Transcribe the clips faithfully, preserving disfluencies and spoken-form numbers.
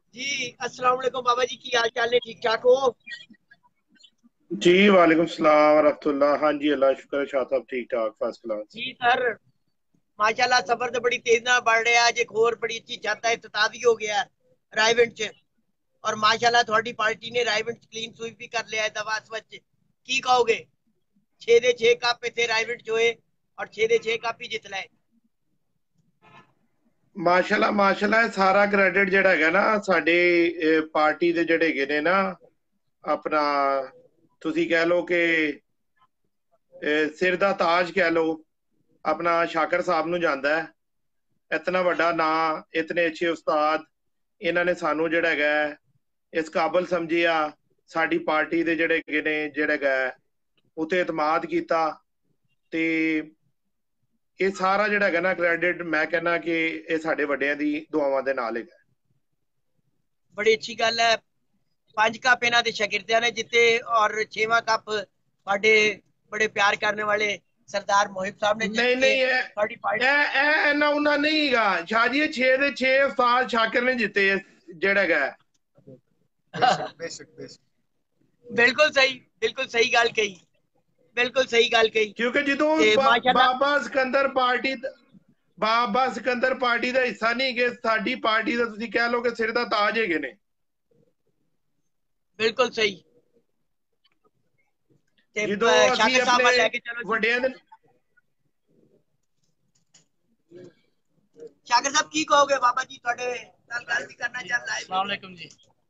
जी अस्सलाम वालेकुम बाबा जी, की हाल चाल है? ठीक ठाक हो? जी वालेकुम सलाम वरहमतुल्लाह। हाँ जी, अल्लाह शुक्र है, शाह साहब ठीक ठाक फर्स्ट क्लास। जी सर, माशाल्लाह सफर तो बड़ी तेज ना बढ़ रहा है। अज एक होर बड़ी अच्छी छत है, इफ्तिताह भी हो गया है रायविंड च। और माशाल्लाह थोड़ी पार्टी ने रायविंड क्लीन स्वीप भी कर लिया है दवा स्वच्छ। की कहोगे? छे दे छे कप इतने रायविंड जो है, और छे दे छे कप ही जित लाए। माशाल्लाह माशाल्लाह, ਇਹ ਸਾਰਾ ਕ੍ਰੈਡਿਟ ਜਿਹੜਾ ਹੈਗਾ ਨਾ ਸਾਡੇ ਪਾਰਟੀ ਦੇ ਜਿਹੜੇ ਹੈਗੇ ਨੇ ਨਾ, ਆਪਣਾ ਤੁਸੀਂ ਕਹਿ ਲਓ ਕਿ ਅਹ, ਸਿਰ ਦਾ ਤਾਜ ਕਹਿ ਲਓ, ਆਪਣਾ ਸ਼ਾਕਰ ਸਾਹਿਬ ਨੂੰ ਜਾਂਦਾ ਹੈ। ਇਤਨਾ ਵੱਡਾ ਨਾਂ, ਇਤਨੇ ਅੱਛੇ ਉਸਤਾਦ, ਇਹਨਾਂ ਨੇ ਸਾਨੂੰ ਜਿਹੜਾ ਹੈਗਾ ਹੈ, ਇਸ ਕਾਬਲ ਸਮਝਿਆ। ਸਾਡੀ ਪਾਰਟੀ ਦੇ ਜਿਹੜੇ ਹੈਗੇ ਨੇ ਜਿਹੜਾ ਹੈਗਾ ਹੈ, ਉਤੇ ਇਤਮਾਦ ਕੀਤਾ। ਤੇ ਇਹ ਸਾਰਾ ਜਿਹੜਾ ਹੈਗਾ ਨਾ ਕ੍ਰੈਡਿਟ, ਮੈਂ ਕਹਿੰਦਾ ਕਿ ਇਹ ਸਾਡੇ ਵੱਡਿਆਂ ਦੀ ਦੁਆਵਾਂ ਦੇ ਨਾਲ ਹੈਗਾ। बड़ी अच्छी गल है। पांच कप इन्हों के शागिर्दियों ने जिते, और छेवां कप साडे बड़े प्यार करने वाले सरदार मोहिब साहब ने जित ਨਹੀਂ के ਨਹੀਂ, साडी ਇਹ पार्टी। ਇਹ ਇਹ ਇੰਨਾ ਉਹਨਾਂ ਨਹੀਂ ਹੈਗਾ ਸ਼ਾਹ ਜੀ। ਇਹ ਛੇ ਦੇ ਛੇ ਉਸਤਾਦ ਸ਼ਾਕਿਰ ਨੇ ਜਿੱਤੇ ਜਿਹੜਾ ਹੈਗਾ। बेशक बेशक बेशक। बिल्कुल सही, बिल्कुल सही गल कही, बिल्कुल सही गल कही। ਕਿਉਂਕਿ ਜਦੋਂ ते ਬਾ- माशाल्लाह ਬਾਬਾ ਸਿਕੰਦਰ ਪਾਰਟੀ ਬਾਬਾ ਸਿਕੰਦਰ ਪਾਰਟੀ ਦਾ ਹਿੱਸਾ ਨਹੀਂ ਕਿ ਸਾਡੀ ਪਾਰਟੀ ਦਾ ਤੁਸੀਂ ਕਹਿ ਲਓ ਕਿ ਸਿਰ ਦਾ ਤਾਜ ਹੈਗੇ ਨੇ। बिल्कुल सही। ते ਜਦੋਂ अ, ਅਸੀਂ शाकिर साहब ਆਪਣੇ वाल लेके चलो जी। ਵੱਡਿਆਂ ਦੇ शाकिर साहब की कहोगे? बाबा जी थोड़े नाल गल भी करना चाह रहा अस्सलाम है। वालेकुम जी।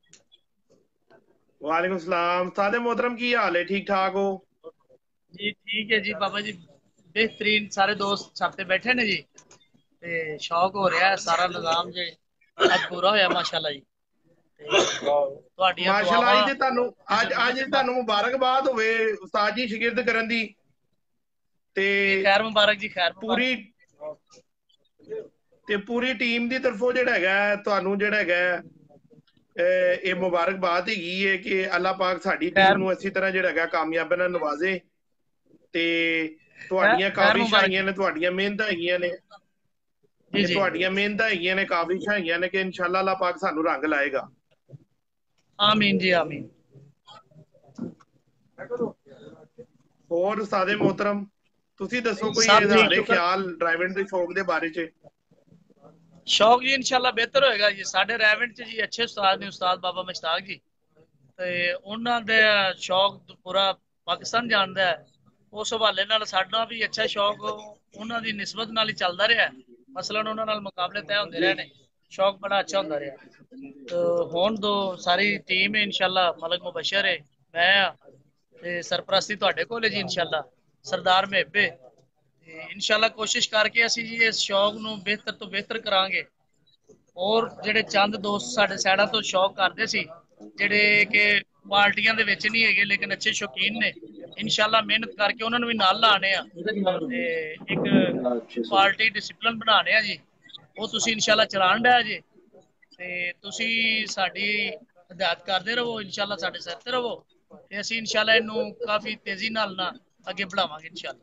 वालेकुम सलाम सादे मोहतरम, की हाल है? ठीक ठाक हो? जी ठीक है जी बाबा जी, बेहतरीन। सारे दोस्त छत पे बैठे ने जी, ते शौक हो रहा है सारा निजाम जे अज पूरा होया माशाल्लाह जी। ते ਤੁਹਾਡੀਆਂ ਮਾਸ਼ਾਅੱਲਾ। ਦੁਆਵਾਂ ਅੱਜ ਤੇ ਤੁਹਾਨੂੰ ਦੀ ਅੱਜ ਜ਼ਰੂਰਤ ਅੱਜ ਹੈ ਤੁਹਾਨੂੰ ਮੁਬਾਰਕਬਾਦ ਹੋਵੇ ਉਸਤਾਦ ਜੀ ਸ਼ਾਗਿਰਦ ਕਰਨ ਦੀ। ਤੇ जी। खैर मुबारक जी, खैर मुबारक। ਪੂਰੀ ਤੇ ਪੂਰੀ ਟੀਮ ਦੀ ਤਰਫੋਂ ਜਿਹੜਾ ਹੈਗਾ ਤੁਹਾਨੂੰ ਜਿਹੜਾ ਹੈਗਾ ਇਹ ਇਹ ਮੁਬਾਰਕਬਾਦ ਹੈਗੀ ਹੈ ਕਿ ਅੱਲਾਹ ਪਾਕ ਸਾਡੀ ਟੀਮ खैर ਨੂੰ ਇਸੇ ਤਰ੍ਹਾਂ ਜਿਹੜਾ ਹੈਗਾ ਕਾਮਯਾਬੀ ਨਾਲ ਨਵਾਜ਼ੇ। ਤੇ खैर ਤੁਹਾਡੀਆਂ खैर ਕਾਬਿਸ਼ਾਂ मुबारक ਹੈਗੀਆਂ जी। ਨੇ, ਤੁਹਾਡੀਆਂ ਮਿਹਨਤਾਂ ਹੈਗੀਆਂ ਨੇ। जी ਇਹ जी। ਤੁਹਾਡੀਆਂ ਮਿਹਨਤਾਂ ਹੈਗੀਆਂ ਨੇ, ਕਾਬਿਸ਼ਾਂ ਹੈਗੀਆਂ ਨੇ ਕਿ ਇਨਸ਼ਾਅੱਲਾ ਅੱਲਾਹ ਪਾਕ ਸਾਨੂੰ ਰੰਗ ਲਾਏਗਾ। आमीन जी आमीन। ਹੋਰ ਉਸਤਾਦੇ मोहतरम, ਤੁਸੀਂ ਦੱਸੋ ਕੋਈ सब ठीक ਇਜ਼ਹਾਰੇ शुक्र। ਖਿਆਲ ਡਰਾਈਵਿੰਗ ਦੇ ਸ਼ੌਕ ਦੇ ਬਾਰੇ ਚ। शौक जी इंशाल्लाह बेहतर होएगा जी। साडे रैवेंट च जी अच्छे उस्ताद ने, उस्ताद बाबा मुश्ताक जी। ਤੇ ਉਹਨਾਂ ਦੇ ਸ਼ੌਕ ਪੂਰਾ ਪਾਕਿਸਤਾਨ ਜਾਣਦਾ ਹੈ। ਉਸ ਹਵਾਲੇ ਨਾਲ ਸਾਡਾ ਵੀ ਅੱਛਾ ਸ਼ੌਕ ਉਹਨਾਂ ਦੀ ਨਿਸਬਤ ਨਾਲ ਹੀ ਚੱਲਦਾ ਰਿਹਾ। ਮਸਲਨ ਉਹਨਾਂ ਨਾਲ ਮੁਕਾਬਲੇ ਤੈਅ ਹੁੰਦੇ ਰਹੇ ਨੇ, ਸ਼ੌਕ ਬੜਾ ਅੱਛਾ ਹੁੰਦਾ ਰਿਹਾ। ਤੇ ਹੁਣ ਦੋ ਸਾਰੀ ਟੀਮ ਹੈ ਇਨਸ਼ਾਅੱਲਾ, ਮਲਕ ਮੁਬਸ਼ਰ ਹੈ, ਮੈਂ ਆ, ਤੇ ਸਰਪ੍ਰਸਤੀ ਤੁਹਾਡੇ ਕੋਲ ਹੈ ਜੀ ਇਨਸ਼ਾਅੱਲਾ, ਸਰਦਾਰ ਮਹਿਬੇ। ਤੇ ਇਨਸ਼ਾਅੱਲਾ ਕੋਸ਼ਿਸ਼ ਕਰਕੇ ਅਸੀਂ ਜੀ ਇਸ ਸ਼ੌਕ ਨੂੰ ਬਿਹਤਰ ਤੋਂ ਬਿਹਤਰ ਕਰਾਂਗੇ। ਔਰ ਜਿਹੜੇ ਚੰਦ ਦੋਸਤ ਸਾਡੇ ਸਾਈਡਾਂ ਤੋਂ ਸ਼ੌਕ ਕਰਦੇ ਸੀ, ਜਿਹੜੇ ਕਿ ਪਾਰਟੀਆਂ ਦੇ ਵਿੱਚ ਨਹੀਂ ਹੈਗੇ ਲੇਕਿਨ ਅੱਛੇ ਸ਼ੌਕੀਨ ਨੇ, ਇਨਸ਼ਾਅੱਲਾ ਮਿਹਨਤ ਕਰਕੇ ਉਹਨਾਂ ਨੂੰ ਵੀ ਨਾਲ ਲਾਣੇ ਆ। ਤੇ ਇੱਕ ਪਾਰਟੀ ਡਿਸਪਲਿਨ ਬਣਾਣੇ ਆ ਜੀ, ਉਹ ਤੁਸੀਂ ਇਨਸ਼ਾਅੱਲਾ ਚਲਾਣ ਡਿਆ ਜੀ। ਤੇ ਤੁਸੀਂ ਸਾਡੀ ਹਦਾਇਤ ਕਰਦੇ ਰਹੋ, ਇਨਸ਼ਾਅੱਲਾ ਸਾਡੇ ਸਿਰ ਤੇ ਰਹੋ, ਤੇ ਅਸੀਂ ਇਨਸ਼ਾਅੱਲਾ ਇਹਨੂੰ ਕਾਫੀ ਤੇਜ਼ੀ ਨਾਲ ਨਾ ਅੱਗੇ बढ़ावांगे इंशाल्लाह।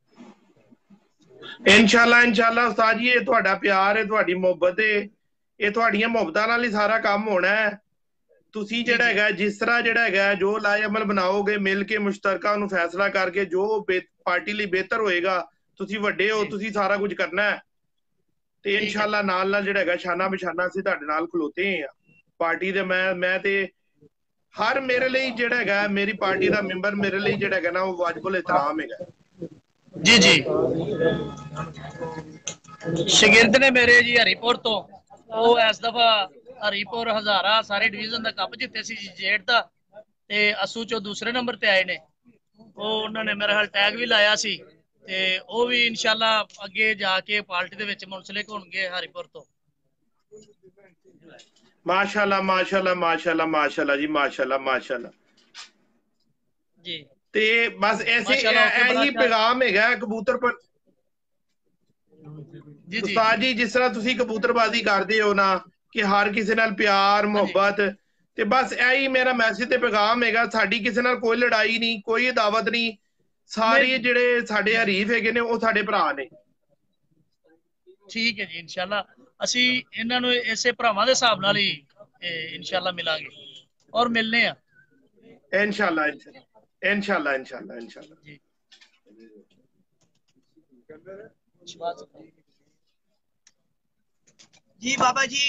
ਇਨਸ਼ਾਅੱਲਾ ਇਨਸ਼ਾਅੱਲਾ ਉਸਤਾਦ ਜੀ, ਇਹ ਤੁਹਾਡਾ ਪਿਆਰ ਹੈ, ਤੁਹਾਡੀ ਮੁਹੱਬਤ ਹੈ, ਇਹ ਤੁਹਾਡੀਆਂ ਮੁਹੱਬਤਾਂ ਨਾਲ ਹੀ ਸਾਰਾ ਕੰਮ ਹੋਣਾ ਹੈ। ਤੁਸੀਂ जी ਜਿਹੜਾ जी ਹੈਗਾ ਜਿਸ ਤਰ੍ਹਾਂ ਜਿਹੜਾ ਹੈਗਾ ਜੋ ਲਾਏ ਅਮਲ ਬਣਾਓਗੇ, ਮਿਲ ਕੇ ਮੁਸ਼ਤਰਕਾ ਉਹਨੂੰ ਫੈਸਲਾ ਕਰਕੇ ਜੋ ਪਾਰਟੀ ਲਈ ਬਿਹਤਰ ਹੋਏਗਾ, ਤੁਸੀਂ ਵੱਡੇ ਹੋ, जी। ਤੁਸੀਂ ਸਾਰਾ ਕੁਝ ਕਰਨਾ ਹੈ। ਤੇ ठीक है ਇਨਸ਼ਾਅੱਲਾ जी। ਨਾਲ ਨਾਲ ਜਿਹੜਾ ਹੈਗਾ ਸ਼ਾਨਾ ਬਿਸ਼ਾਨਾ ਅਸੀਂ ਤੁਹਾਡੇ ਨਾਲ ਖਲੋਤੇ ਆ ਪਾਰਟੀ ਦੇ। ਮੈਂ ਮੈਂ ਤੇ ਹਰ ਮੇਰੇ ਲਈ ਜਿਹੜਾ ਹੈਗਾ ਮੇਰੀ ਪਾਰਟੀ ਦਾ ਮੈਂਬਰ ਮੇਰੇ ਲਈ ਜਿਹੜਾ ਹੈਗਾ ਨਾ ਉਹ ਵਾਜਬੁਲ ਇਤਰਾਮ ਹੈਗਾ। जी जी। ਸ਼ਾਗਿਰਦ ਨੇ ਮੇਰੇ ਜੀ ਹਰੀਪੁਰ ਤੋਂ, ਉਹ ਇਸ ਦਫਾ ਹਰੀਪੁਰ ਹਜ਼ਾਰਾ ਸਾਰੇ ਡਿਵੀਜ਼ਨ ਦਾ ਕੱਪ ਜਿੱਤੇ ਸੀ ਜੀ ਜੇਠ ਦਾ, ਤੇ ਅਸੂ ਚੋਂ ਦੂਸਰੇ ਨੰਬਰ ਤੇ ਆਏ ਨੇ। ਉਹ ਉਹਨਾਂ ਨੇ ਮੇਰੇ ਹਾਲ ਟੈਗ ਵੀ ਲਾਇਆ ਸੀ, ਤੇ ਉਹ ਵੀ ਇਨਸ਼ਾਅੱਲਾ ਅੱਗੇ ਜਾ ਕੇ ਪਾਰਟੀ ਦੇ ਵਿੱਚ ਮੁਨਸਲਿਕ ਹੋਣਗੇ ਹਰੀਪੁਰ ਤੋਂ। ਮਾਸ਼ਾਅੱਲਾ ਮਾਸ਼ਾਅੱਲਾ ਮਾਸ਼ਾਅੱਲਾ ਮਾਸ਼ਾਅੱਲਾ ਜੀ, ਮਾਸ਼ਾਅੱਲਾ ਮਾਸ਼ਾਅੱਲਾ। जी ਤੇ ਬਸ ਐਸੇ माशाल्लाह ओके बड़ा ਇਹੀ अच्छा। ਪੈਗਾਮ ਹੈਗਾ ਕਬੂਤਰ ਪਰ। जी जी। ਉਸਤਾਦ ਜੀ ਜਿਸ ਤਰ੍ਹਾਂ ਤੁਸੀਂ ਕਬੂਤਰਬਾਜ਼ੀ ਕਰਦੇ ਹੋ ਨਾ ਕਿ ਹਰ ਕਿਸੇ ਨਾਲ ਪਿਆਰ हाँ जी ਮੁਹੱਬਤ, ਤੇ ਬਸ ਇਹੀ ਮੇਰਾ ਮੈਸੇਜ ਤੇ ਪੈਗਾਮ ਹੈਗਾ। ਸਾਡੀ ਕਿਸੇ ਨਾਲ ਕੋਈ ਲੜਾਈ ਨਹੀਂ, ਕੋਈ ਅਦਾਵਤ ਨਹੀਂ। नहीं ਸਾਰੇ जी ਜਿਹੜੇ ਸਾਡੇ जी जी। ਹਰੀਫ ਹੈਗੇ ਨੇ ਉਹ ਸਾਡੇ ਭਰਾ ਨੇ। ਠੀਕ ਹੈ ਜੀ ਇਨਸ਼ਾਅੱਲਾ ਅਸੀਂ ਇਹਨਾਂ ਨੂੰ ਇਸੇ ਭਰਾਵਾਂ ਦੇ ਹਿਸਾਬ ਨਾਲ ਹੀ इंशाल्लाह मिलांगे और मिलने हैं इंशाल्लाह इंशाल्लाह इंशाल्लाह इंशाल्लाह जी। जी बाबा जी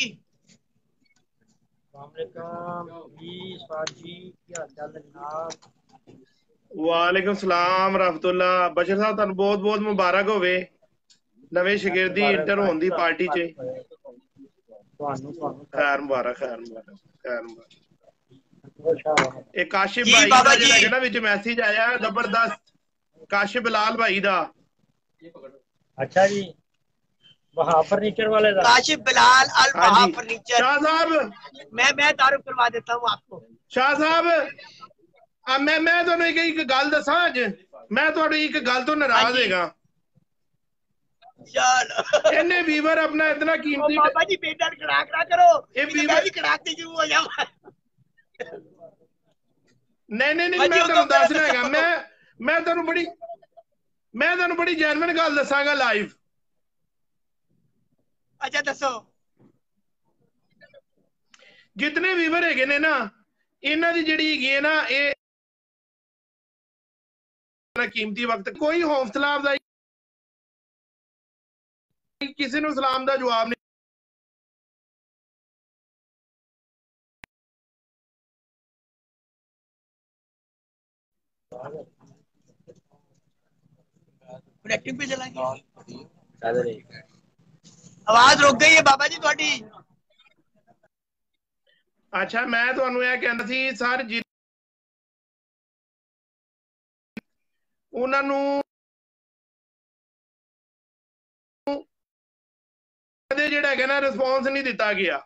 वालेकुम सलाम रहमतुल्लाह। बशर साहब तुहानू बहुत बहुत मुबारक होवे नवे शगिर्दी इंटर होने दी पार्टी च। खैर मुबारक खैर मुबारक खैर मुबारक। एक काशिफ जी भाई बाबा दा जी जेड़ा है ना विच मैसेज आया जबरदस्त, काशिफ बिलाल भाई दा। अच्छा जी, वहां फर्नीचर वाले दा। काशिफ बिलाल अल हाँ वहा जी फर्नीचर। शाह साहब, मैं मैं तारुफ करवा देता हूँ आपको। शाह साहब आ, मैं मैं ਤੁਹਾਨੂੰ ਇੱਕ ਇੱਕ ਗੱਲ ਦੱਸਾਂ ਅੱਜ ਮੈਂ ਤੁਹਾਡੀ ਇੱਕ ਗੱਲ ਤੋਂ हाँ ਨਾਰਾਜ਼ जी ਹੈਗਾ। चलो ਇਹਨੇ ਵੀਵਰ ਆਪਣਾ ਇਤਨਾ ओ ਕੀਮਤੀ बाबा जी बेटा खड़ाक ना करो, ਇਹ नहीं तो मैं ਵੀਵਰ भी खड़ाकते शुरू हो जाऊंगा। ਨਹੀਂ ਨਹੀਂ ਨਹੀਂ हाँ जी ਮੈਂ हुक्म ਤੁਹਾਨੂੰ करो ਦੱਸ ਰਿਹਾ ਹੈਗਾ। दसो। ਮੈਂ ਮੈਂ ਤੁਹਾਨੂੰ ਬੜੀ ਮੈਂ ਤੁਹਾਨੂੰ ਬੜੀ ਜੈਨੂਇਨ ਗੱਲ ਦੱਸਾਂਗਾ ਲਾਈਵ। अच्छा दसो। ਜਿਤਨੇ ਵੀਵਰ ਹੈਗੇ ਨੇ ਨਾ ਇਹਨਾਂ ਦੀ ਜਿਹੜੀ ਹੈਗੀ ਹੈ ਨਾ ਇਹ ਕੀਮਤੀ ਵਕਤ ਕੋਈ ਹੌਸਲਾ ਅਫਜ਼ਾਈ ਕਿਸੇ ਨੂੰ ਸਲਾਮ ਦਾ ਜਵਾਬ ਨਹੀਂ। कनेक्टिंग पे चला गया, आवाज रुक गई है बाबा जी थोड़ी। ਅੱਛਾ ਮੈਂ ਤੁਹਾਨੂੰ ਇਹ ਕਹਿੰਦਾ ਸੀ ਸਰ ਜੀ ਉਹਨਾਂ ਨੂੰ ਕਦੇ ਜਿਹੜਾ ਹੈਗਾ ਨਾ ਰਿਸਪੌਂਸ ਨਹੀਂ ਦਿੱਤਾ ਗਿਆ।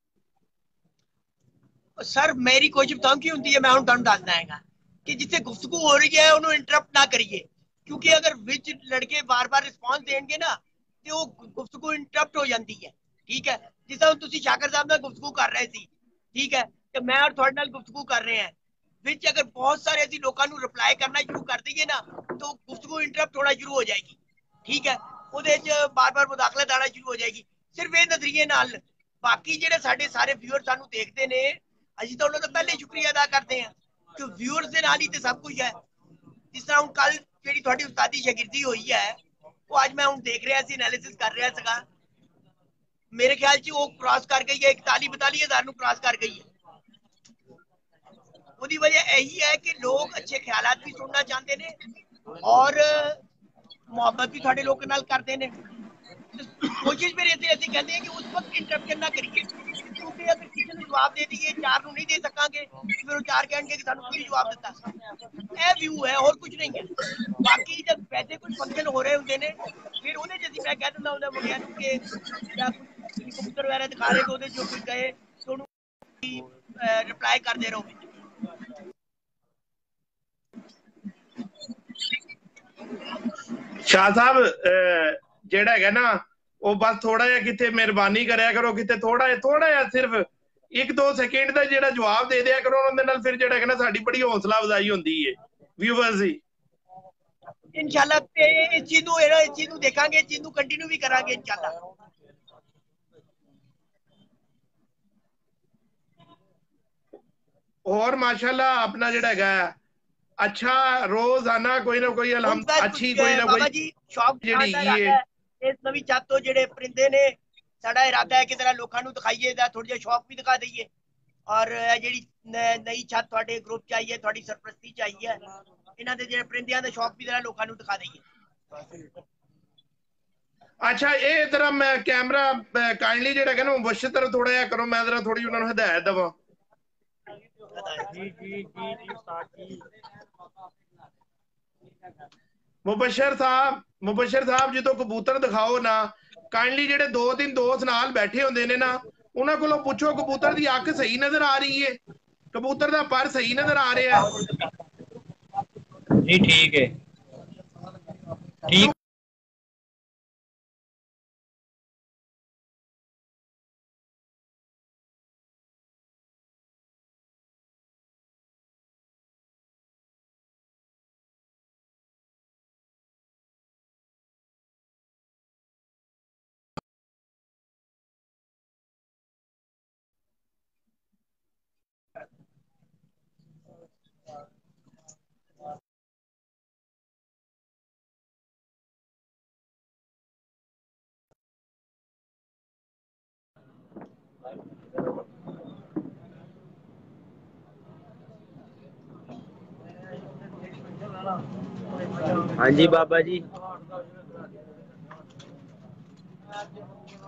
सर मेरी कोशिश तो की होती है, मैं हूं तुहानू दसदा हैगा कि जिथे गुफ्तगू हो रही है उन्होंने इंटरप्ट ना करिए, क्योंकि अगर विच लड़के बार बार रिस्पॉन्स देंगे ना तो वो गुफ्तगू इंटरप्ट हो जाती है। ठीक है, जिस तरह तुसी शाकिर साहब नाल गुफ्तगू कर रहे सी, ठीक है, ते मैं और तुहाडे नाल गुफ्तगू कर रहे हैं, विच अगर बहुत सारे ऐसी लोगों को रिप्लाई करना शुरू कर दईए ना तो गुफ्तगू इंटरप्ट होना शुरू हो जाएगी। ठीक है, ਉਹਦੇ ਚ ਬਾਰ-ਬਾਰ ਮੁਦਾਖਲਤ ਆਣਾ ਸ਼ੁਰੂ ਹੋ ਜਾਏਗੀ। ਸਿਰਫ ਇਹ ਨਜ਼ਰੀਏ ਨਾਲ ਬਾਕੀ ਜਿਹੜੇ ਸਾਡੇ ਸਾਰੇ ਵਿਊਅਰ ਸਾਨੂੰ ਦੇਖਦੇ ਨੇ, ਅਸੀਂ ਤਾਂ ਉਹਨਾਂ ਦਾ ਪਹਿਲੇ ਸ਼ੁਕਰੀਆ ਅਦਾ ਕਰਦੇ ਹਾਂ ਕਿ ਵਿਊਅਰਸ ਦੇ ਨਾਲ ਹੀ ਤੇ ਸਭ ਕੁਝ ਹੈ। ਜਿਸ ਤਰ੍ਹਾਂ ਹੁਣ ਕੱਲ ਜਿਹੜੀ ਤੁਹਾਡੀ ਉਸਤਾਦੀ ਸ਼ਾਗਿਰਦੀ ਹੋਈ ਹੈ ਉਹ ਅੱਜ ਮੈਂ ਹੁਣ ਦੇਖ ਰਿਹਾ ਸੀ, ਐਨਾਲਿਸਿਸ ਕਰ ਰਿਹਾ ਸੀਗਾ, ਮੇਰੇ ਖਿਆਲ 'ਚ ਉਹ ਕ੍ਰਾਸ ਕਰ ਗਈ ਹੈ, ਇਕਤਾਲੀ ਬਤਾਲੀ ਹਜ਼ਾਰ ਨੂੰ ਕ੍ਰਾਸ ਕਰ ਗਈ ਹੈ। ਉਹਦੀ ਵਜ੍ਹਾ ਇਹੀ ਹੈ ਕਿ ਲੋਕ ਅੱਛੇ ਖਿਆਲਾਤ ਵੀ ਸੁਣਨਾ ਚਾਹੁੰਦੇ ਨੇ ਔਰ ਮੁਹੱਬਤ ਵੀ ਤੁਹਾਡੇ ਲੋਕਾਂ ਨਾਲ ਕਰਦੇ ਨੇ। कोशिश मेरी ऐसे ऐसे कहते हैं कि उस वक्त इंटरप्शन ना करिए, क्योंकि अगर किसी ने जवाब दे दिए चार ਨੂੰ नहीं दे सकांगे फिर वो चार कहणगे कि ਸਾਨੂੰ ਕੋਈ ਜਵਾਬ ਦਿੱਤਾ। ਇਹ ਵਿਊ ਹੈ ਹੋਰ ਕੁਝ ਨਹੀਂ ਹੈ। ਬਾਕੀ ਜਦ ਵੈਸੇ ਕੁਝ ਫੰਕਸ਼ਨ ਹੋ ਰਹੇ ਹੁੰਦੇ ਨੇ ਫਿਰ ਉਹਦੇ ਚ ਅਸੀਂ ਮੈਂ ਕਹਿ ਦਿੰਦਾ ਹੁੰਦਾ ਮੁੰਡਿਆਂ ਨੂੰ ਕਿ ਜਾਂ ਕੁਝ ਤੁਸੀਂ ਕਬੂਤਰ ਵਗੈਰਾ ਦਿਖਾ ਰਹੇ ਉਹਦੇ ਜੋ ਕੋਈ ਕਹੇ ਤੇ ਉਹਨੂੰ ਰਿਪਲਾਈ ਕਰਦੇ ਰਹੋ। ਸ਼ਾਹ ਸਾਹਿਬ ਜਿਹੜਾ ਹੈਗਾ ਨਾ ਉਹ ਬਸ ਥੋੜਾ ਜਿਹਾ ਕਿਤੇ ਮਿਹਰਬਾਨੀ ਕਰਿਆ ਕਰੋ, ਕਿਤੇ ਥੋੜਾ ਜਿਹਾ ਥੋੜਾ ਜਿਹਾ ਸਿਰਫ ਇੱਕ ਦੋ ਸੈਕਿੰਡ ਦਾ ਜਿਹੜਾ ਜਵਾਬ ਦੇ ਦਿਆ ਕਰੋ ਉਹਨਾਂ ਦੇ ਨਾਲ, ਫਿਰ ਜਿਹੜਾ ਹੈਗਾ ਨਾ ਸਾਡੀ ਬੜੀ ਹੌਸਲਾ ਅਫਜ਼ਾਈ ਹੁੰਦੀ ਹੈ ਵਿਊਅਰਸ ਦੀ। इंशाल्लाह इस चीज ਨੂੰ ਇਸ ਚੀਜ਼ ਨੂੰ ਦੇਖਾਂਗੇ, ਇਸ ਚੀਜ਼ ਨੂੰ ਕੰਟੀਨਿਊ ਵੀ ਕਰਾਂਗੇ इंशाल्लाह। और माशाल्लाह अपना ਜਿਹੜਾ ਹੈਗਾ अच्छा रोजाना कोई ना कोई अलहमद अच्छी कोई ना कोई ਬਾਬਾ ਜੀ ਸ਼ੌਕ ਜਿਹੜੀ ਦਾ ਹੈਗੀ ਇਰਾਦਾ ਹੈ। ਹੈ ਇਸ ਨਵੀਂ ਛੱਤ ਤੋਂ ਜਿਹੜੇ ਪਰਿੰਦੇ ਨੇ ਸਾਡਾ ਇਰਾਦਾ ਹੈ ਕਿ ਜਰਾ ਲੋਕਾਂ ਨੂੰ ਦਿਖਾਈਏ ਦਾ ਥੋੜਾ ਜਿਹਾ ਸ਼ੌਕ ਵੀ ਦਿਖਾ ਦਈਏ ਔਰ ਜਿਹੜੀ ਨਈ ਛੱਤ ਤੁਹਾਡੇ ਗਰੁੱਪ ਚ ਆਈ ਹੈ ਤੁਹਾਡੀ ਸਰਪ੍ਰਸਤੀ ਚ ਆਈ ਹੈ ਇਹਨਾਂ ਦੇ ਜਿਹੜੇ ਪਰਿੰਦਿਆਂ ਦੇ ਸ਼ੌਕ ਵੀ ਜਰਾ ਲੋਕਾਂ ਨੂੰ ਦਿਖਾ ਦਈਏ। अच्छा ये जरा मैं कैमरा काइंडली ਜਿਹੜਾ ਹੈਗਾ ਨਾ ਮੁਬਸ਼ਰ ਤਰ੍ਹਾਂ ਥੋੜਾ ਜਿਹਾ ਕਰੋ, ਮੈਂ ਜਰਾ ਥੋੜੀ ਉਹਨਾਂ ਨੂੰ ਹਦਾਇਤ ਦਵਾਂ। जी जी जी जी उस्ताद जी। ਮੁਬਸ਼ਰ ਸਾਹਿਬ ਮੁਬਸ਼ਰ ਸਾਹਿਬ ਜਦੋਂ ਕਬੂਤਰ ਦਿਖਾਓ ਨਾ ਕਾਈਂਡਲੀ ਜਿਹੜੇ ਦੋ ਤਿੰਨ ਦੋਸਤ ਨਾਲ ਬੈਠੇ ਹੁੰਦੇ ਨੇ ਨਾ ਉਹਨਾਂ ਕੋਲੋਂ ਪੁੱਛੋ ਕਬੂਤਰ ਦੀ ਅੱਖ ਸਹੀ ਨਜ਼ਰ ਆ ਰਹੀ ਹੈ, ਕਬੂਤਰ ਦਾ ਪਰ ਸਹੀ ਨਜ਼ਰ ਆ ਰਿਹਾ ਹੈ जी ठीक है ठीक। हाँ जी बाबा जी।